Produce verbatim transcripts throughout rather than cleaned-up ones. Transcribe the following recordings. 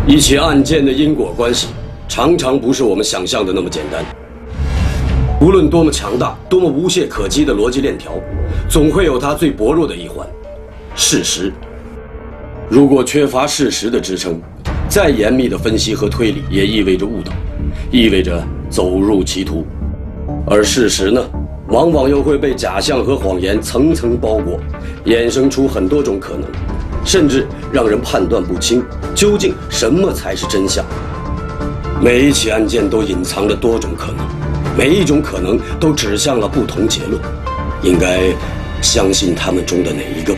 一起案件的因果关系，常常不是我们想象的那么简单。无论多么强大、多么无懈可击的逻辑链条，总会有它最薄弱的一环——事实。如果缺乏事实的支撑，再严密的分析和推理也意味着误导，意味着走入歧途。而事实呢，往往又会被假象和谎言层层包裹，衍生出很多种可能，甚至让人判断不清究竟什么才是真相。每一起案件都隐藏着多种可能，每一种可能都指向了不同结论。应该相信他们中的哪一个？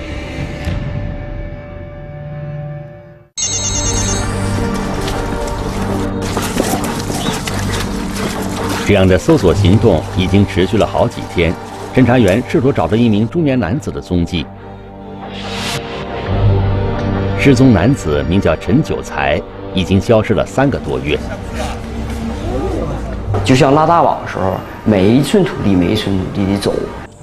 这样的搜索行动已经持续了好几天，侦查员试图找到一名中年男子的踪迹。失踪男子名叫陈九才，已经消失了三个多月。 就像拉大网的时候，每一寸土地每一寸土地得走。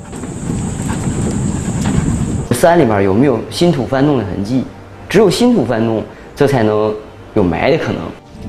山里面有没有新土翻动的痕迹？只有新土翻动，这才能有埋的可能。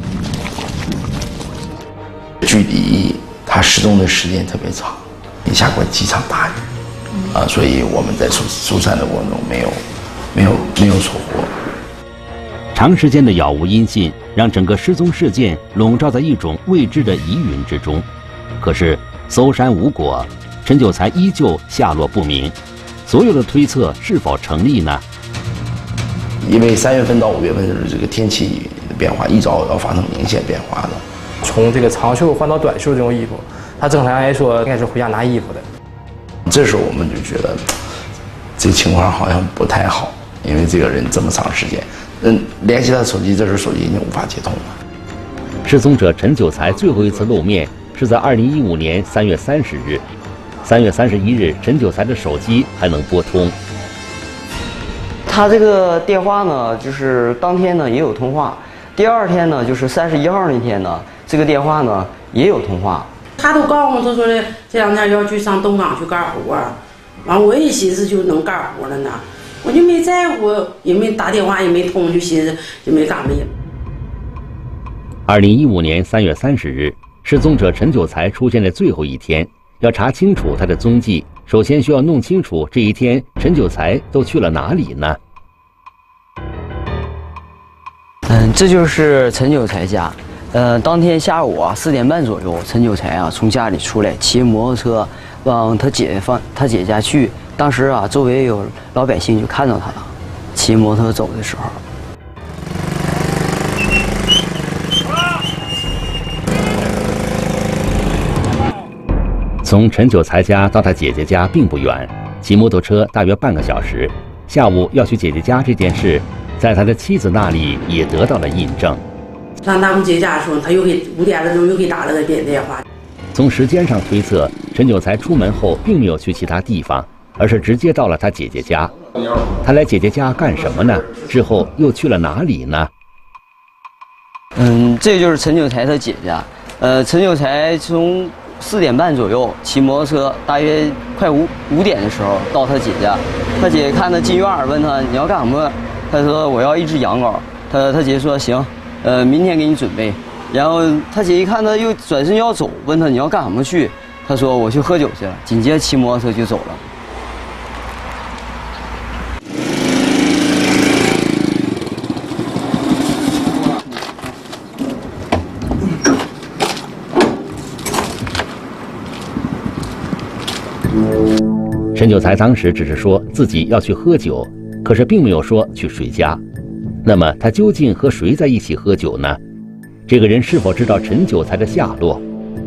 距离他失踪的时间特别长，也下过几场大雨，啊，所以我们在搜搜山的过程中没有没有没有收获。 长时间的杳无音信，让整个失踪事件笼罩在一种未知的疑云之中。可是搜山无果，陈九才依旧下落不明，所有的推测是否成立呢？ 因为三月份到五月份的这个天气的变化，一早要发生明显变化的。 从这个长袖换到短袖这种衣服，他正常来说应该是回家拿衣服的。 这时候我们就觉得这个情况好像不太好，因为这个人这么长时间，嗯，联系他的手机，这时候手机已经无法接通了。 失踪者陈九才最后一次露面是在二零一五年三月三十日，三月三十一日，陈九才的手机还能拨通。 他这个电话呢，就是当天呢也有通话，第二天呢就是三十一号那天呢。这个电话呢也有通话， 他都告诉我，他说的这两天要去上东港去干活，完我也寻思就能干活了呢，我就没在乎，也没打电话也没通，就寻思就没干没。 二零一五年三月三十日，失踪者陈九才出现的最后一天，要查清楚他的踪迹，首先需要弄清楚这一天陈九才都去了哪里呢？ 嗯，这就是陈九才家。呃，当天下午啊四点半左右，陈九才啊从家里出来，骑摩托车往他姐放他姐家去。当时啊，周围有老百姓就看到他了，骑摩托走的时候。 从陈九才家到他姐姐家并不远，骑摩托车大约半个小时。下午要去姐姐家这件事，在他的妻子那里也得到了印证。 上他们姐家的时候，他又给五点了钟又给打了个电电话。 从时间上推测，陈九才出门后并没有去其他地方，而是直接到了他姐姐家。他来姐姐家干什么呢？之后又去了哪里呢？ 嗯，这就是陈九才他姐家。呃，陈九才从四点半左右骑摩托车，大约快五五点的时候到他姐家。他姐看他进院，问他你要干什么？他说我要一只羊羔。他他姐说行。呃，明天给你准备。然后他姐一看他又转身要走，问他你要干什么去？他说我去喝酒去了。紧接着骑摩托车就走了。 陈九才当时只是说自己要去喝酒，可是并没有说去谁家。那么他究竟和谁在一起喝酒呢？这个人是否知道陈九才的下落？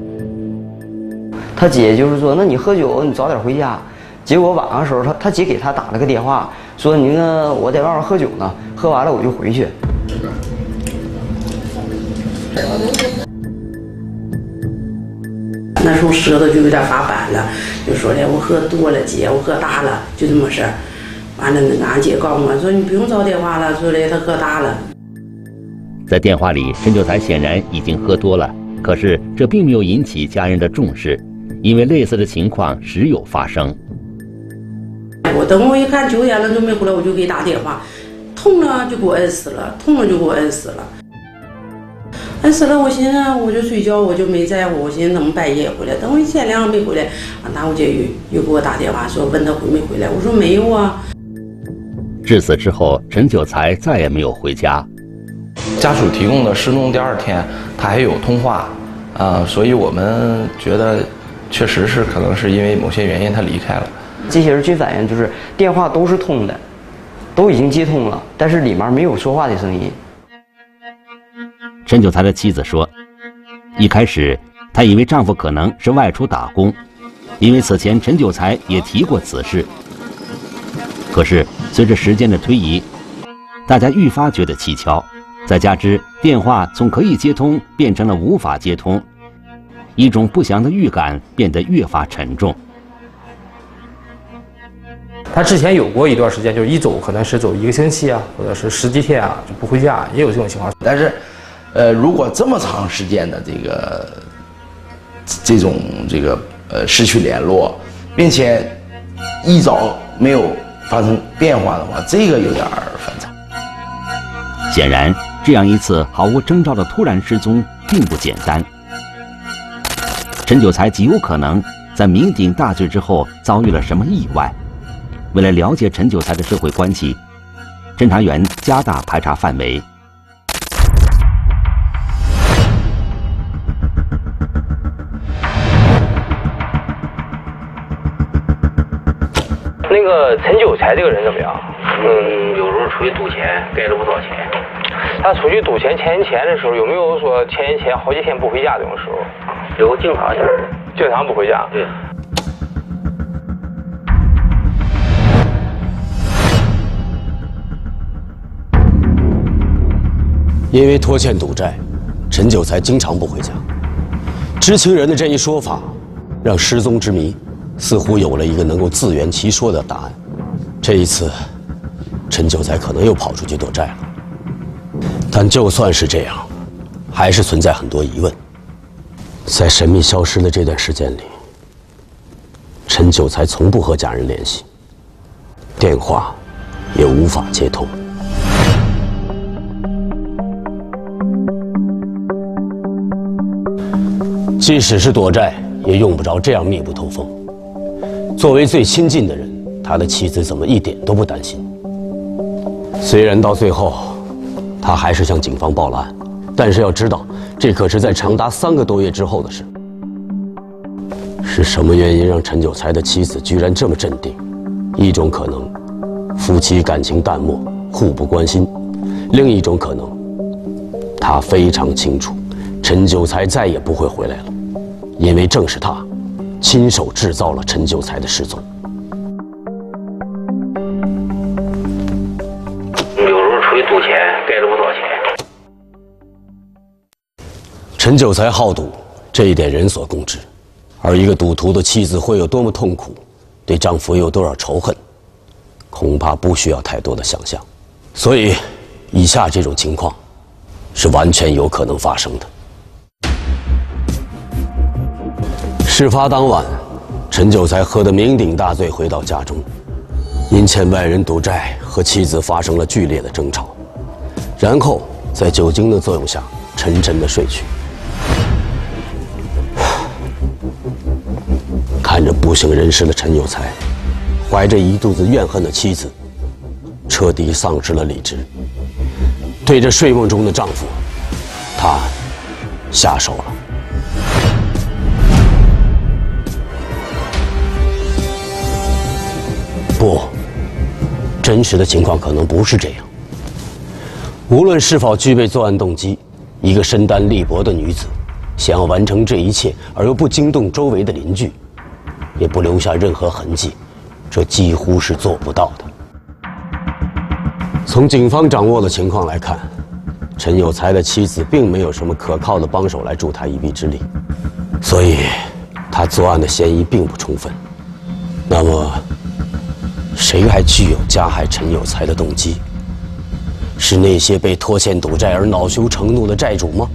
他姐就是说，那你喝酒你早点回家。结果晚上的时候，他他姐给他打了个电话，说你呢我在外面喝酒呢，喝完了我就回去。 那时候舌头就有点发板了，就说的我喝多了姐，我喝大了，就这么事儿。完了，那个俺姐告诉我说：“你不用找电话了，说的他喝大了。” 在电话里，陈九才显然已经喝多了，可是这并没有引起家人的重视，因为类似的情况时有发生。 我等我一看九点了都没回来，我就给打电话，通了就给我摁死了，通了就给我摁死了。 但是呢，我寻思我就睡觉，我就没在乎，我寻思等半夜回来，等我一天亮没回来，啊，那我姐又又给我打电话说问他回没回来，我说没有啊。 至此之后，陈九才再也没有回家。 家属提供的失踪第二天，他还有通话，啊、呃，所以我们觉得确实是可能是因为某些原因他离开了。 这些人均反映就是电话都是通的，都已经接通了，但是里面没有说话的声音。 陈九才的妻子说，一开始她以为丈夫可能是外出打工，因为此前陈九才也提过此事。可是随着时间的推移，大家愈发觉得蹊跷，再加之电话从可以接通变成了无法接通，一种不祥的预感变得越发沉重。 他之前有过一段时间，就是一走可能是走一个星期啊，或者是十几天啊就不回家，也有这种情况。 但是，呃，如果这么长时间的这个这种这个呃失去联络，并且一早没有发生变化的话，这个有点反常。 显然，这样一次毫无征兆的突然失踪并不简单。陈九才极有可能在酩酊大醉之后遭遇了什么意外。为了了解陈九才的社会关系，侦查员加大排查范围。 那个陈九才这个人怎么样？嗯，有时候出去赌钱，该了不少钱。他出去赌钱欠人钱的时候，有没有说欠人钱好几天不回家这种时候？有，经常有。经常不回家。对。 因为拖欠赌债，陈九才经常不回家。知情人的这一说法，让失踪之谜似乎有了一个能够自圆其说的答案。这一次，陈九才可能又跑出去躲债了。但就算是这样，还是存在很多疑问。在神秘消失的这段时间里，陈九才从不和家人联系，电话也无法接通。即使是躲债，也用不着这样密不透风。作为最亲近的人，他的妻子怎么一点都不担心？虽然到最后，他还是向警方报了案，但是要知道，这可是在长达三个多月之后的事。是什么原因让陈九才的妻子居然这么镇定？一种可能，夫妻感情淡漠，互不关心；另一种可能，他非常清楚，陈九才再也不会回来了。因为正是他，亲手制造了陈九才的失踪。 有时候出去赌钱，该了不少钱。 陈九才好赌，这一点人所共知。而一个赌徒的妻子会有多么痛苦，对丈夫有多少仇恨，恐怕不需要太多的想象。所以，以下这种情况，是完全有可能发生的。事发当晚，陈九才喝得酩酊大醉，回到家中，因欠外人赌债和妻子发生了剧烈的争吵，然后在酒精的作用下沉沉的睡去。看着不省人事的陈有才，怀着一肚子怨恨的妻子，彻底丧失了理智。对着睡梦中的丈夫，她下手了。不，真实的情况可能不是这样。无论是否具备作案动机，一个身单力薄的女子，想要完成这一切而又不惊动周围的邻居，也不留下任何痕迹，这几乎是做不到的。从警方掌握的情况来看，陈有才的妻子并没有什么可靠的帮手来助他一臂之力，所以他作案的嫌疑并不充分。那么，谁还具有加害陈有才的动机？是那些被拖欠赌债而恼羞成怒的债主吗？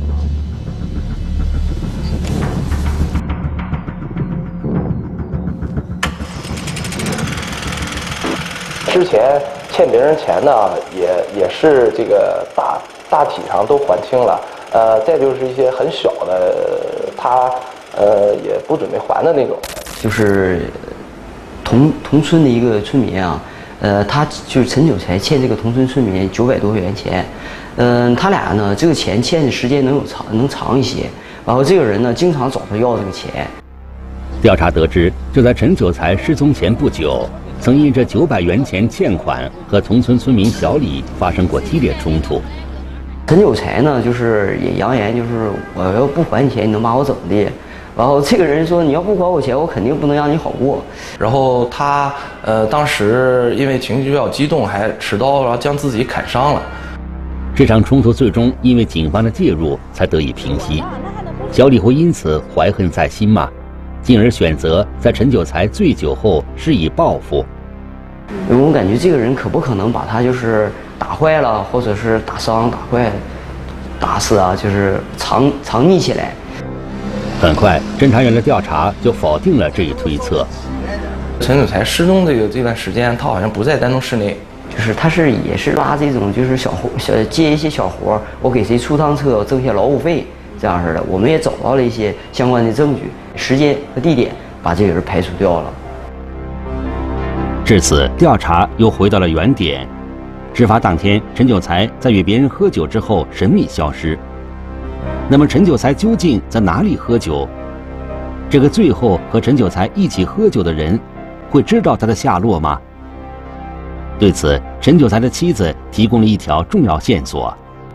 之前欠别人钱呢，也也是这个大大体上都还清了， 呃，再就是一些很小的，他呃也不准备还的那种。 就是同同村的一个村民啊，呃，他就是陈九才欠这个同村村民九百多元钱，嗯、呃，他俩呢这个钱欠的时间能有长能长一些，然后这个人呢经常找他要这个钱。 调查得知，就在陈九才失踪前不久，曾因这九百元钱欠款和同村村民小李发生过激烈冲突。 陈九才呢，就是也扬言，就是我要不还钱，你能把我怎么的？然后这个人说，你要不还我钱，我肯定不能让你好过。 然后他呃当时因为情绪比较激动，还持刀，然后将自己砍伤了。 这场冲突最终因为警方的介入才得以平息。小李会因此怀恨在心吗？进而选择在陈九才醉酒后施以报复。 我感觉这个人可不可能把他就是打坏了，或者是打伤、打坏、打死啊，就是藏藏匿起来。 很快，侦查员的调查就否定了这一推测。 陈九才失踪这个这段时间，他好像不在丹东市内， 就是他是也是拉这种就是小活小接一些小活，我给谁出趟车，挣些劳务费这样式的。我们也找到了一些相关的证据，时间和地点，把这个人排除掉了。 至此，调查又回到了原点。事发当天，陈九才在与别人喝酒之后神秘消失。那么，陈九才究竟在哪里喝酒？这个最后和陈九才一起喝酒的人，会知道他的下落吗？对此，陈九才的妻子提供了一条重要线索。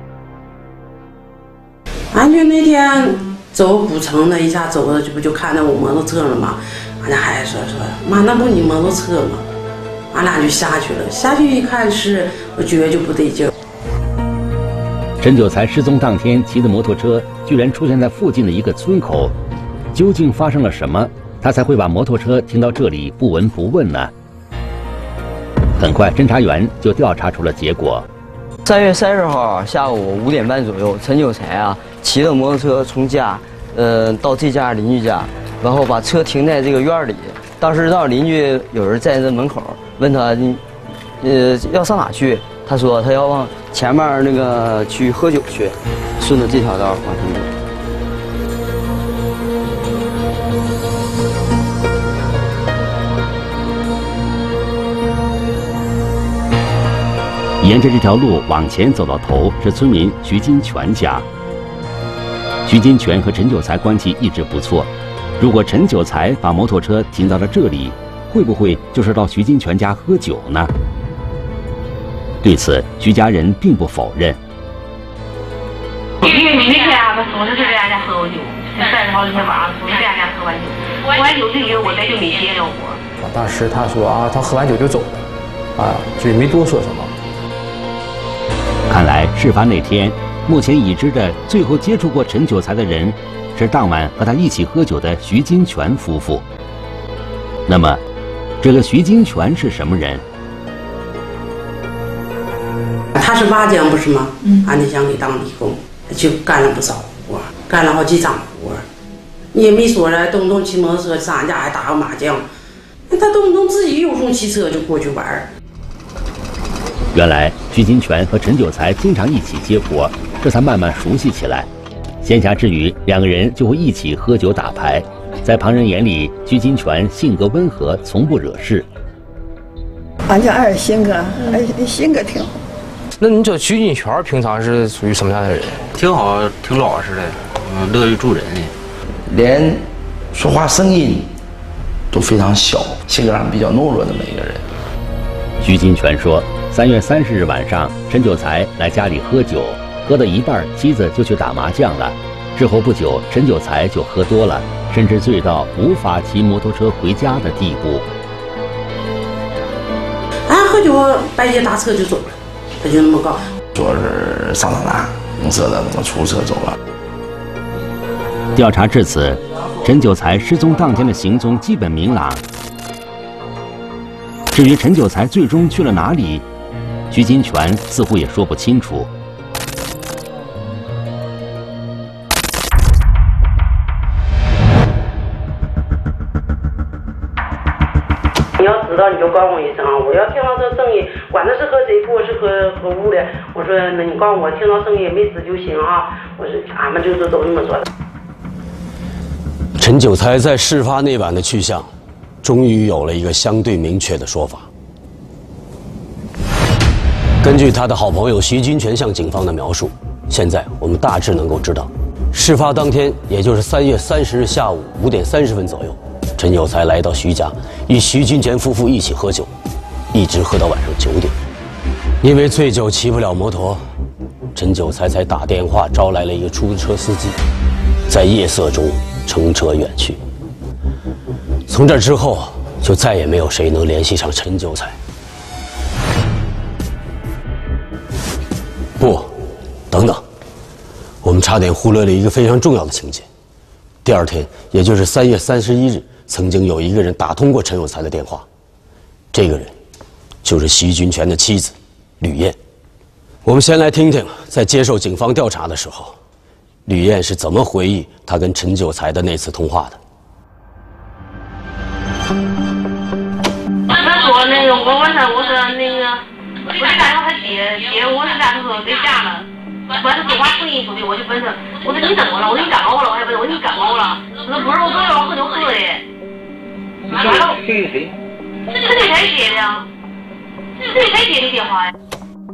俺就那天走古城那一下走的，这不就看到我摩托车了吗？俺家孩子说说妈，那不你摩托车吗？俺俩就下去了，下去一看是，我觉得就不对劲。 陈九才失踪当天骑的摩托车居然出现在附近的一个村口，究竟发生了什么，他才会把摩托车停到这里不闻不问呢？很快，侦查员就调查出了结果。 三月三十号下午五点半左右，陈九才啊骑着摩托车从家，呃到这家邻居家，然后把车停在这个院里。当时到邻居有人站在门口，问他你，呃要上哪去？他说他要往前面那个去喝酒去，顺着这条道往前走。 沿着这条路往前走到头是村民徐金泉家。徐金泉和陈九才关系一直不错，如果陈九才把摩托车停到了这里，会不会就是到徐金泉家喝酒呢？对此，徐家人并不否认。 因为每天啊，他总是在俺家喝过酒，三十好几天晚上总是在俺家喝完酒，喝完酒这个我再就没接着我。 当时他说啊，他喝完酒就走了，啊，就没多说什么。 看来事发那天，目前已知的最后接触过陈九才的人，是当晚和他一起喝酒的徐金泉夫妇。那么，这个徐金泉是什么人？ 他是瓦匠不是吗？嗯，俺就想给当理工，就干了不少活，干了好几张活。你也没说了，动不动骑摩托车上俺家还打个麻将，他动不动自己有空骑车就过去玩儿。 原来徐金泉和陈九才经常一起接活，这才慢慢熟悉起来。闲暇之余，两个人就会一起喝酒打牌。在旁人眼里，徐金泉性格温和，从不惹事。 俺家二性格，二性格挺好。 那你这徐金泉平常是属于什么样的人？ 挺好，挺老实的，嗯，乐于助人的。 连说话声音都非常小，性格上比较懦弱的那么一个人。 徐金泉说，三月三十日晚上，陈九才来家里喝酒，喝到一半，妻子就去打麻将了。之后不久，陈九才就喝多了，甚至醉到无法骑摩托车回家的地步。 俺喝酒半夜打车就走了，他就那么高， 说是上哪哪公社的那么出车走了。 调查至此，陈九才失踪当天的行踪基本明朗。至于陈九才最终去了哪里，徐金泉似乎也说不清楚。 你要知道你就告诉我一声啊，我要听到这声音，管他是和谁过是和和屋的，我说那你告诉我听到声音没死就行啊，我说俺们就是都这么说的。 陈九才在事发那晚的去向，终于有了一个相对明确的说法。根据他的好朋友徐金泉向警方的描述，现在我们大致能够知道，事发当天，也就是三月三十日下午五点三十分左右，陈有才来到徐家，与徐金泉夫妇一起喝酒，一直喝到晚上九点。因为醉酒骑不了摩托，陈九才才打电话招来了一个出租车司机，在夜色中乘车远去。从这之后，就再也没有谁能联系上陈九才。不，等等，我们差点忽略了一个非常重要的情节。第二天，也就是三月三十一日，曾经有一个人打通过陈有才的电话，这个人就是徐军权的妻子吕燕。我们先来听听，在接受警方调查的时候，吕燕是怎么回忆她跟陈九才的那次通话的。 他说那个我晚上我说那个我就打电话他接接我是咋说在家了，我是电话声音出的，我就问他，我说你怎么了？我说你感冒了，我还问我说你感冒了？他说不是，我昨天晚上喝酒喝的。完了，谁谁？这是谁才接的呀？这是谁才接的电话呀？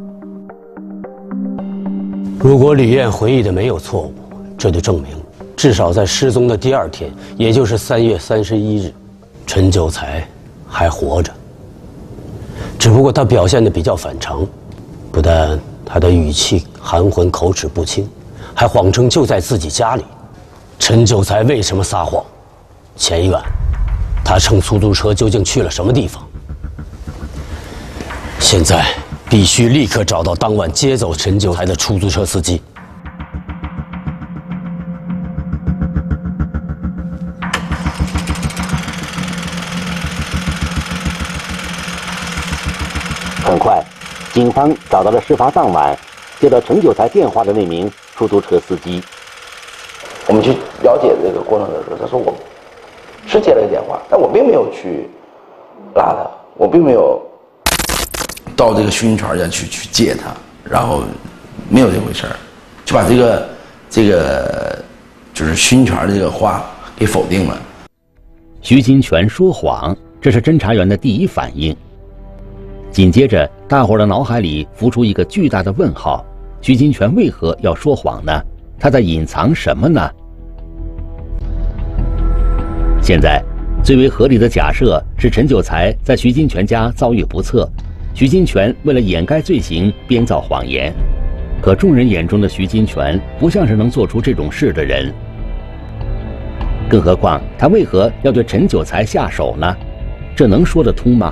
如果吕燕回忆的没有错误，这就证明，至少在失踪的第二天，也就是三月三十一日，陈九才还活着。只不过他表现的比较反常，不但他的语气含混、口齿不清，还谎称就在自己家里。陈九才为什么撒谎？前一晚，他乘出租车究竟去了什么地方？现在必须立刻找到当晚接走陈九才的出租车司机。 很快，警方找到了事发当晚接到陈九才电话的那名出租车司机。 我们去了解这个过程的时候，他说我是接了个电话，但我并没有去拉他，我并没有到这个徐云泉家去去接他，然后没有这回事儿，就把这个这个就是徐云泉的这个话给否定了。 徐金泉说谎，这是侦查员的第一反应。紧接着，大伙儿的脑海里浮出一个巨大的问号：徐金泉为何要说谎呢？他在隐藏什么呢？现在，最为合理的假设是陈九才在徐金泉家遭遇不测，徐金泉为了掩盖罪行编造谎言。可众人眼中的徐金泉不像是能做出这种事的人。更何况，他为何要对陈九才下手呢？这能说得通吗？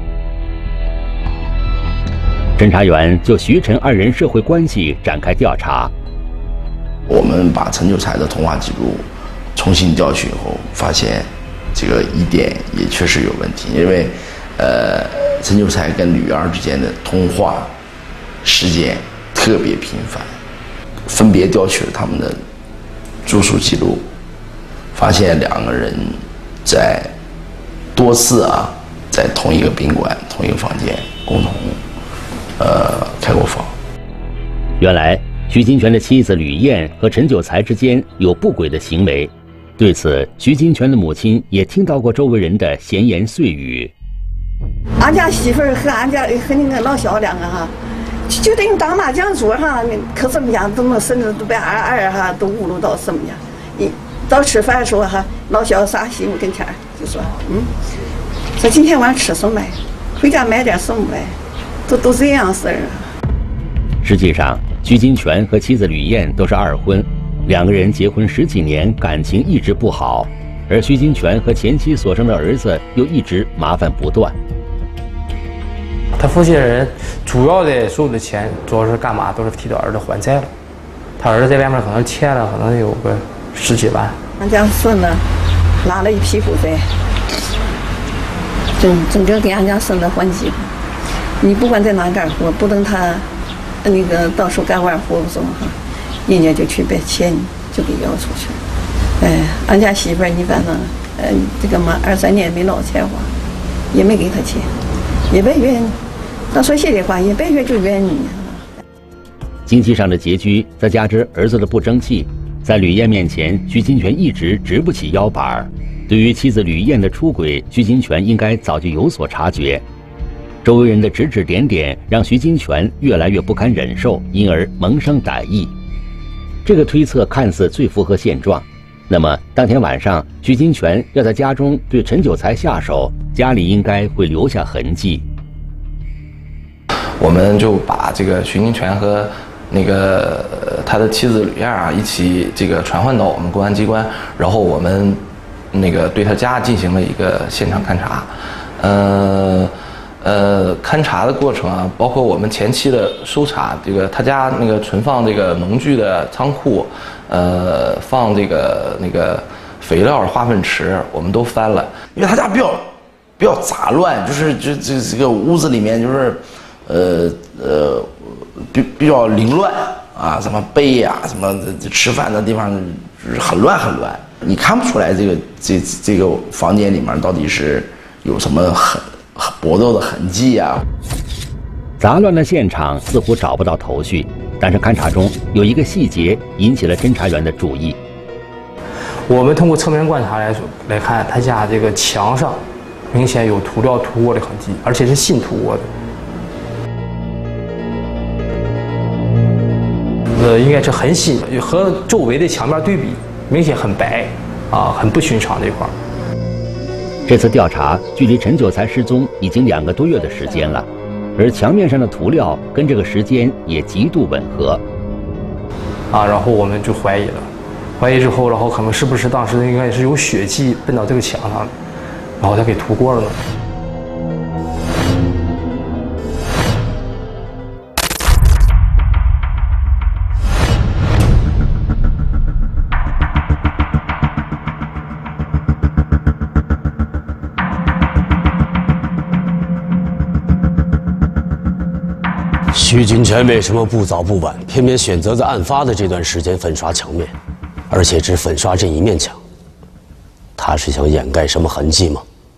侦查员就徐陈二人社会关系展开调查。 我们把陈九才的通话记录重新调取以后，发现这个疑点也确实有问题，因为呃，陈九才跟吕燕之间的通话时间特别频繁，分别调取了他们的住宿记录，发现两个人在多次啊，在同一个宾馆、同一个房间共同呃开过房。 原来徐金泉的妻子吕燕和陈九才之间有不轨的行为，对此徐金泉的母亲也听到过周围人的闲言碎语。 俺家媳妇儿和俺家和那个老小两个哈，就等于打麻将桌上，可怎么样，怎么甚至都把二二哈都侮辱到什么样？一到吃饭的时候哈，老小撒媳妇跟前就说，嗯，说今天晚上吃什么？回家买点什么呗？都都这样事儿啊。 实际上，徐金泉和妻子吕燕都是二婚，两个人结婚十几年，感情一直不好。而徐金泉和前妻所生的儿子又一直麻烦不断。 他父亲人主要的所有的钱主要是干嘛？都是替他儿子还债了。他儿子在外面可能欠了，可能有个十几万。 俺家孙子拉了一屁股债，整整个给俺家孙子还几乎。你不管在哪干活，不等他那个到时候干完活不中哈，人家就去把钱就给要出去了。哎，俺家媳妇儿你反正呃这个嘛二三年没捞钱花， 也没给他钱，也别怨。咱说心里话，也别怨就怨你。 经济上的拮据，再加之儿子的不争气，在吕燕面前，徐金泉一直直不起腰板儿。对于妻子吕燕的出轨，徐金泉应该早就有所察觉。周围人的指指点点，让徐金泉越来越不堪忍受，因而萌生歹意。这个推测看似最符合现状。那么当天晚上，徐金泉要在家中对陈九才下手，家里应该会留下痕迹。 我们就把这个徐金泉和那个他的妻子吕燕啊一起这个传唤到我们公安机关，然后我们那个对他家进行了一个现场勘查。呃呃，勘查的过程啊，包括我们前期的搜查，这个他家那个存放这个农具的仓库，呃，放这个那个肥料化粪池，我们都翻了，因为他家比较比较杂乱，就是这这这个屋子里面就是呃呃比比较凌乱啊，什么被呀、啊，什么吃饭的地方就是很乱很乱，你看不出来这个这这个房间里面到底是有什么很。搏斗的痕迹啊！ 杂乱的现场似乎找不到头绪，但是勘查中有一个细节引起了侦查员的注意。 我们通过侧面观察来来看，他家这个墙上明显有涂料涂过的痕迹，而且是新涂过的。呃，应该是很新，和周围的墙面对比，明显很白，啊，很不寻常这块。 这次调查距离陈九才失踪已经两个多月的时间了，而墙面上的涂料跟这个时间也极度吻合。 啊，然后我们就怀疑了，怀疑之后，然后可能是不是当时应该是有血迹奔到这个墙上了，然后他给涂过了呢？ 徐金泉为什么不早不晚，偏偏选择在案发的这段时间粉刷墙面，而且只粉刷这一面墙？他是想掩盖什么痕迹吗？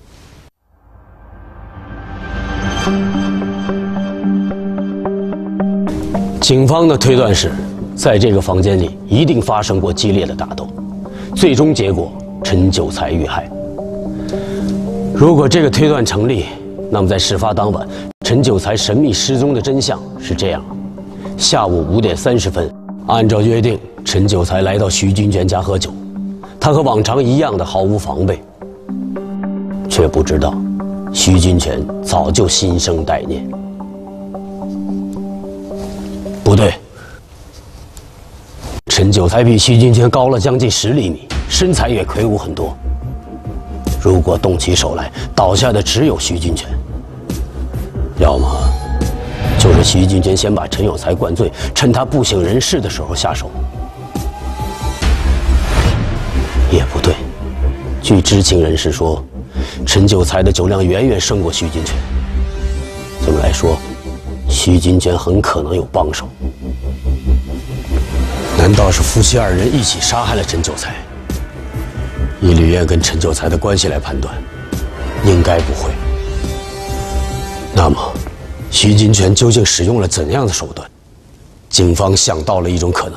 警方的推断是，在这个房间里一定发生过激烈的打斗，最终结果陈九才遇害。如果这个推断成立，那么在事发当晚，陈九才神秘失踪的真相是这样：下午五点三十分，按照约定，陈九才来到徐金泉家喝酒，他和往常一样的毫无防备，却不知道徐金泉早就心生歹念。不对，陈九才比徐金泉高了将近十厘米，身材也魁梧很多。如果动起手来，倒下的只有徐金泉，要么就是徐金泉先把陈有才灌醉，趁他不省人事的时候下手。也不对，据知情人士说，陈九才的酒量远远胜过徐金泉。这么来说，徐金泉很可能有帮手。难道是夫妻二人一起杀害了陈九才？以吕燕跟陈九才的关系来判断，应该不会。那么，徐金泉究竟使用了怎样的手段？警方想到了一种可能。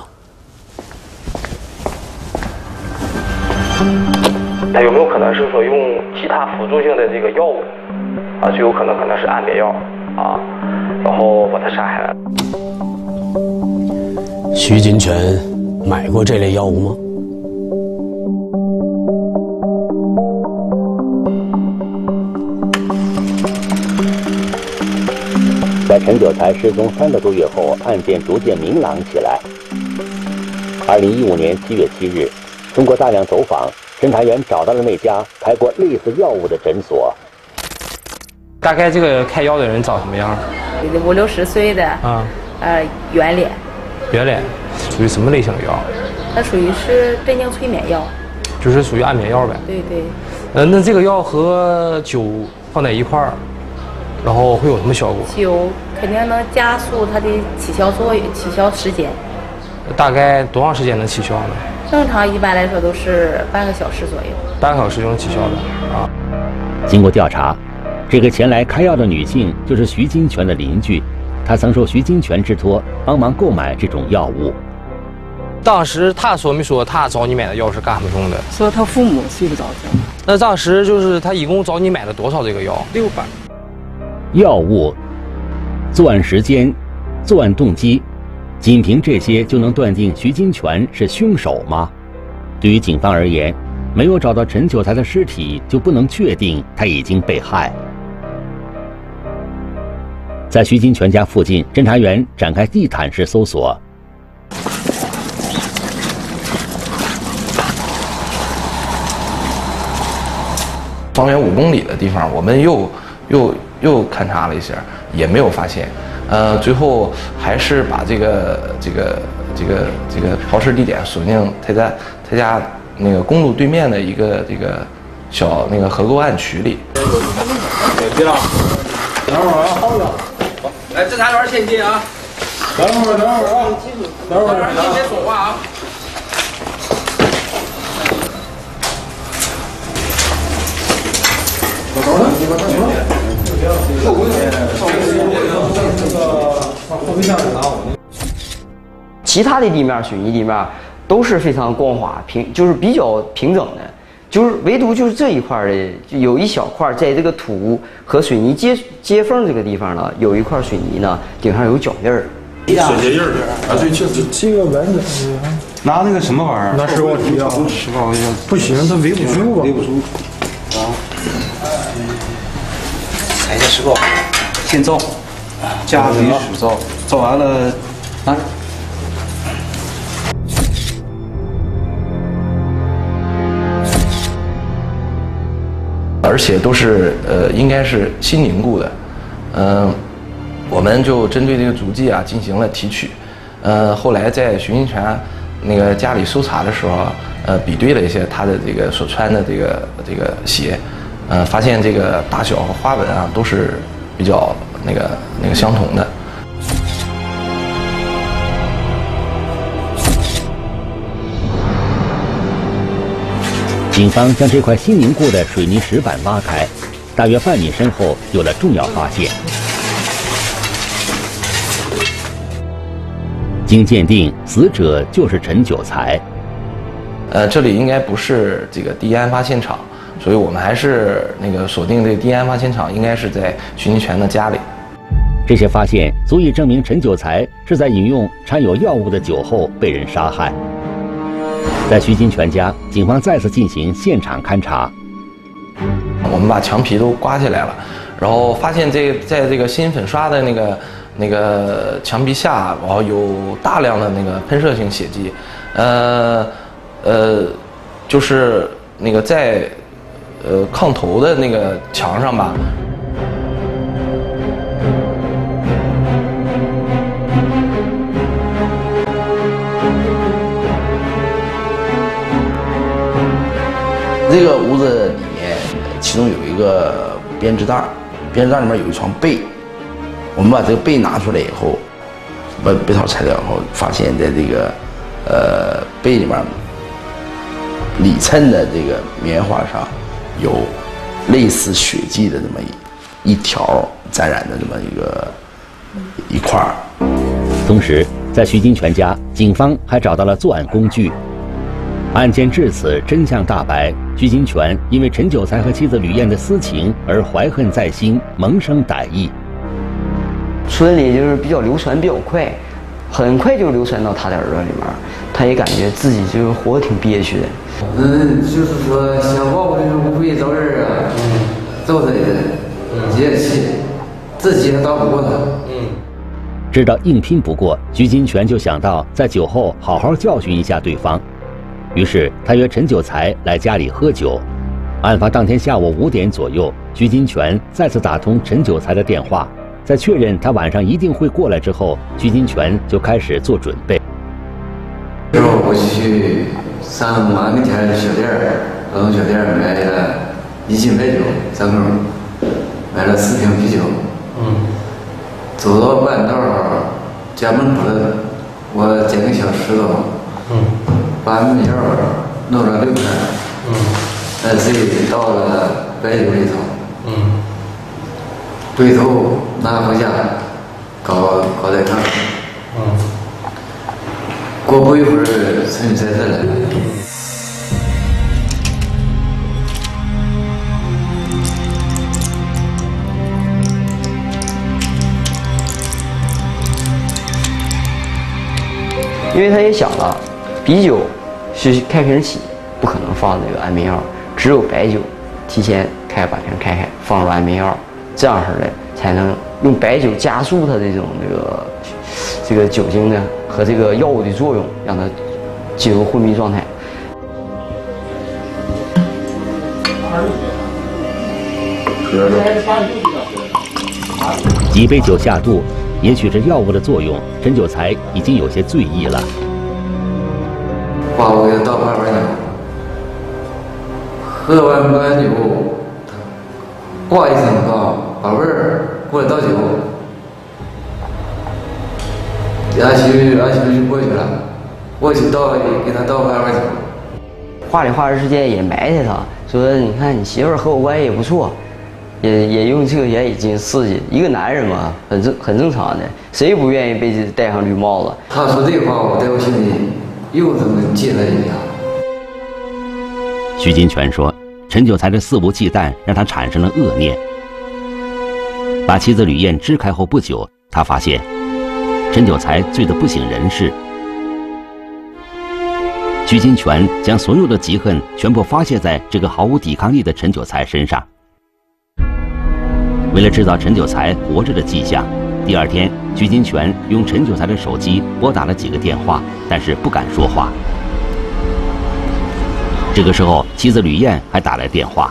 他有没有可能是说用其他辅助性的这个药物啊？最有可能可能是安眠药啊，然后把他杀害了。 徐金泉买过这类药物吗？ 在陈九才失踪三个多月后，案件逐渐明朗起来。二零一五年七月七日，通过大量走访，侦查员找到了那家开过类似药物的诊所。 大概这个开药的人长什么样？ 五六十岁的，啊，呃，圆脸。 圆脸，属于什么类型的药？ 它属于是镇静催眠药， 就是属于安眠药呗。 对对。 呃，那这个药和酒放在一块儿，然后会有什么效果？ 酒肯定能加速它的起效作用、起效时间。 大概多长时间能起效呢？ 正常一般来说都是半个小时左右。 半个小时就能起效的啊。 经过调查， 这个前来开药的女性就是徐金泉的邻居，她曾受徐金泉之托帮忙购买这种药物。 当时他说没说他找你买的药是干什么用的？ 说他父母睡不着觉。 那当时就是他一共找你买了多少这个药？ 六百。 药物、作案时间、作案动机，仅凭这些就能断定徐金泉是凶手吗？对于警方而言，没有找到陈九才的尸体，就不能确定他已经被害。在徐金泉家附近，侦查员展开地毯式搜索。 方圆五公里的地方，我们又又又勘察了一下，也没有发现。呃，最后还是把这个这个这个这个抛尸地点锁定他家他家那个公路对面的一个这个小那个河沟岸渠里。 对了，等会儿啊，好的。来，侦查员先进啊。等会儿，等会儿啊，等会儿，你先说话啊。 其他的地面水泥地面都是非常光滑平，就是比较平整的，就是唯独就是这一块的，就有一小块在这个土和水泥接接缝这个地方呢，有一块水泥呢顶上有脚印儿。 血鞋印儿啊，对，就是这个完整。拿那个什么玩意儿？拿石膏机啊，石膏机。不行，它围不住吧？围不住。啊。 踩一下石膏，先照，加水水照，照完了，啊。 而且都是呃，应该是新凝固的，嗯、呃，我们就针对这个足迹啊进行了提取，呃，后来在徐金泉那个家里搜查的时候，呃，比对了一些他的这个所穿的这个这个鞋，呃，发现这个大小和花纹啊都是比较那个那个相同的。 警方将这块新凝固的水泥石板挖开，大约半米深后有了重要发现。经鉴定，死者就是陈九才。 呃，这里应该不是这个第一案发现场，所以我们还是那个锁定这个第一案发现场应该是在徐金泉的家里。 这些发现足以证明陈九才是在饮用掺有药物的酒后被人杀害。在徐金泉家，警方再次进行现场勘查。 我们把墙皮都刮下来了，然后发现这在这个新粉刷的那个那个墙皮下，然后有大量的那个喷射性血迹，呃呃，就是那个在呃炕头的那个墙上吧。 这个屋子里面，其中有一个编织袋，编织袋里面有一床被。我们把这个被拿出来以后，把被套拆掉以后，发现在这个呃被里面里衬的这个棉花上有类似血迹的这么一一条沾染的这么一个一块儿。 同时，在徐金泉家，警方还找到了作案工具。案件至此真相大白，徐金泉因为陈九才和妻子吕燕的私情而怀恨在心，萌生歹意。 村里就是比较流传比较快，很快就流传到他的耳朵里面，他也感觉自己就是活得挺憋屈的。 嗯，就是说想报复那种不义招人啊，揍他的人，解气，自己也打不过他。嗯。 知道硬拼不过，徐金泉就想到在酒后好好教训一下对方。于是他约陈九才来家里喝酒。案发当天下午五点左右，徐金泉再次打通陈九才的电话，在确认他晚上一定会过来之后，徐金泉就开始做准备。 之后我去上马面前的小店儿，老东小店儿买了一斤白酒，三口，买了四瓶啤酒。嗯。走到半道儿，家门口的，我捡个小石头。嗯。把门角弄了六圈，嗯，把自己倒了白酒里头，嗯， 对头拿回家搞搞在炕。嗯。过不一会儿，陈秀才才来了。 因为他也想了，啤酒是开瓶起，不可能放这个安眠药，只有白酒，提前开把瓶开开，放入安眠药，这样式的才能用白酒加速它这种这个这个酒精呢和这个药物的作用，让它进入昏迷状态。 几杯酒下肚。也许是药物的作用，陈九才已经有些醉意了。 把我给倒半碗酒，喝完半酒，挂一声说：“宝贝儿，过来倒酒。”阿秋阿秋就过去了，我就倒给他倒半碗酒。 话里话之间也埋汰他，说：“你看你媳妇儿和我关系也不错。”也也用这个言语进行刺激，一个男人嘛，很正很正常的，谁不愿意被戴上绿帽子？ 他说这话，我在我心里又这么记了一下。 徐金泉说，陈九才的肆无忌惮让他产生了恶念。把妻子吕燕支开后不久，他发现陈九才醉得不省人事。徐金泉将所有的嫉恨全部发泄在这个毫无抵抗力的陈九才身上。为了制造陈九才活着的迹象，第二天，徐金泉用陈九才的手机拨打了几个电话，但是不敢说话。这个时候，妻子吕燕还打来电话。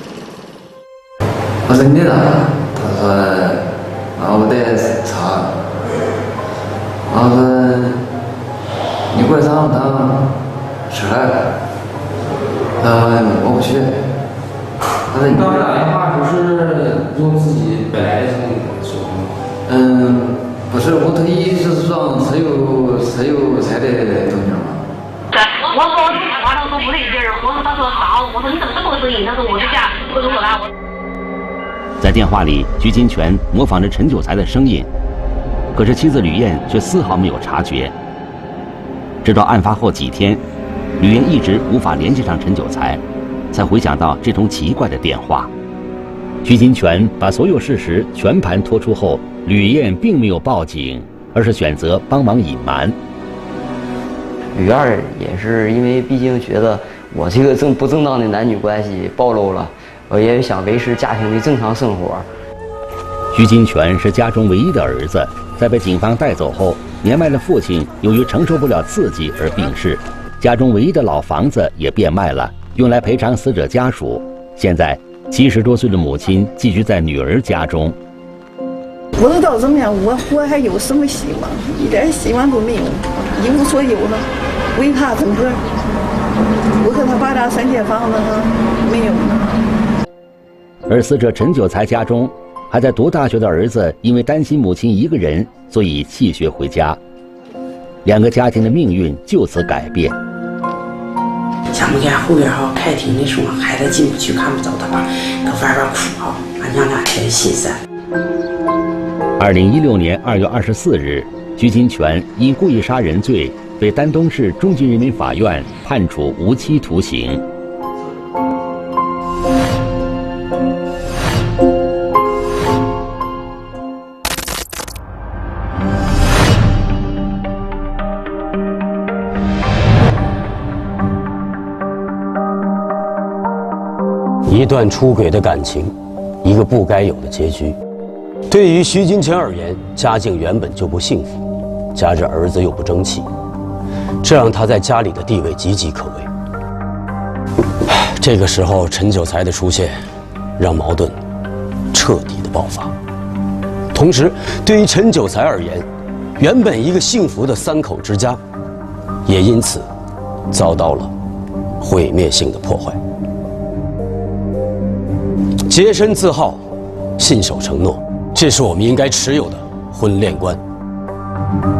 我说你呢？他说，啊，我在查。我说，你过来上趟吃饭。他说我不去。他说你刚打电话不是用自己本来的手机吗？嗯，不是，我特意就是让陈有陈有才的动静嘛。 对，我说我这个话他说不对劲儿，我说他说啥？我说你怎么这么个声音？他说我在家，我说我来我。 在电话里，徐金泉模仿着陈九才的声音，可是妻子吕燕却丝毫没有察觉。直到案发后几天，吕燕一直无法联系上陈九才。才回想到这通奇怪的电话。徐金泉把所有事实全盘托出后，吕燕并没有报警，而是选择帮忙隐瞒。 吕二也是因为毕竟觉得我这个正不正当的男女关系暴露了，我也想维持家庭的正常生活。 徐金泉是家中唯一的儿子，在被警方带走后，年迈的父亲由于承受不了刺激而病逝，家中唯一的老房子也变卖了，用来赔偿死者家属。现在七十多岁的母亲寄居在女儿家中。 不知道怎么样，我我还有什么希望？一点希望都没有，一无所有了，为他整个，我和他把他三间房子没有了。 而死者陈九才家中，还在读大学的儿子因为担心母亲一个人，所以弃学回家。两个家庭的命运就此改变。 咱们家后边哈开庭的时候，孩子进不去，看不着他爸，搁外边哭哈，俺娘俩很心酸。 二零一六年二月二十四日，徐金泉因故意杀人罪被丹东市中级人民法院判处无期徒刑。 一段出轨的感情，一个不该有的结局。对于徐金泉而言，家境原本就不幸福，加之儿子又不争气，这让他在家里的地位岌岌可危。这个时候，陈九才的出现，让矛盾彻底的爆发。同时，对于陈九才而言，原本一个幸福的三口之家，也因此遭到了毁灭性的破坏。洁身自好，信守承诺，这是我们应该持有的婚恋观。